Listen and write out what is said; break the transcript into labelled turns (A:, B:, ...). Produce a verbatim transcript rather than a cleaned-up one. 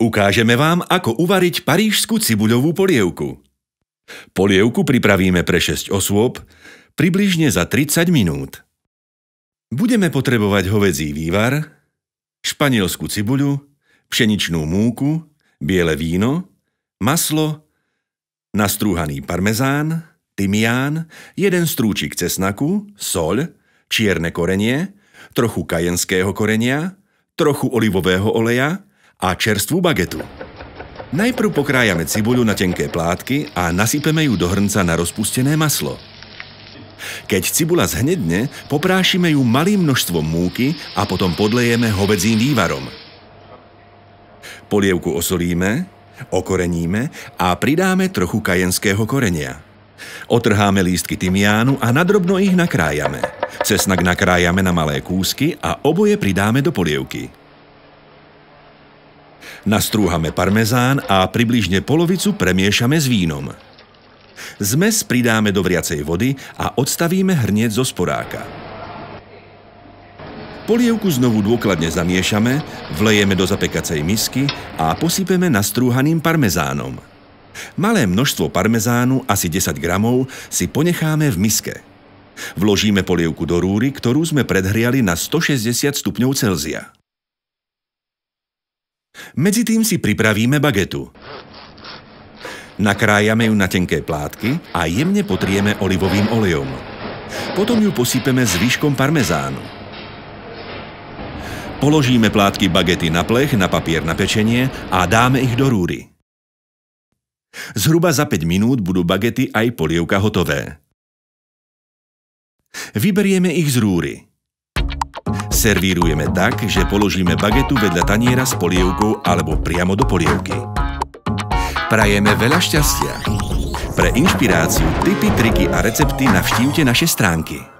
A: Ukážeme vám, ako uvariť parížskú cibuľovú polievku. Polievku pripravíme pre šesť osôb približne za tridsať minút. Budeme potrebovať hovädzí vývar, španielsku cibuľu, pšeničnú múku, biele víno, maslo, nastrúhaný parmezán, tymián, jeden strúčik cesnaku, soľ, čierne korenie, trochu kajenského korenia, trochu olivového oleja a čerstvú bagetu. Najprv pokrájame cibuľu na tenké plátky a nasypeme ju do hrnca na rozpustené maslo. Keď cibuľa zhnedne, poprášime ju malým množstvom múky a potom podlejeme hovädzím vývarom. Polievku osolíme, okoreníme a pridáme trochu kajenského korenia. Otrháme lístky tymiánu a nadrobno ich nakrájame. Cesnak nakrájame na malé kúsky a oboje pridáme do polievky. Nastrúhame parmezán a približne polovicu premiešame s vínom. Zmes pridáme do vriacej vody a odstavíme hrniec zo sporáka. Polievku znovu dôkladne zamiešame, vlejeme do zapekacej misky a posypeme nastrúhaným parmezánom. Malé množstvo parmezánu, asi desať gramov, si ponecháme v miske. Vložíme polievku do rúry, ktorú sme predhriali na stošesťdesiat stupňov Celzia. Medzitým si pripravíme bagetu. Nakrájame ju na tenké plátky a jemne potrieme olivovým olejom. Potom ju posypeme zvyškom parmezánu. Položíme plátky bagety na plech, na papier na pečenie a dáme ich do rúry. Zhruba za päť minút budú bagety aj polievka hotové. Vyberieme ich z rúry. Servírujeme tak, že položíme bagetu vedľa taniera s polievkou alebo priamo do polievky. Prajeme veľa šťastia. Pre inšpiráciu, tipy, triky a recepty navštívte naše stránky.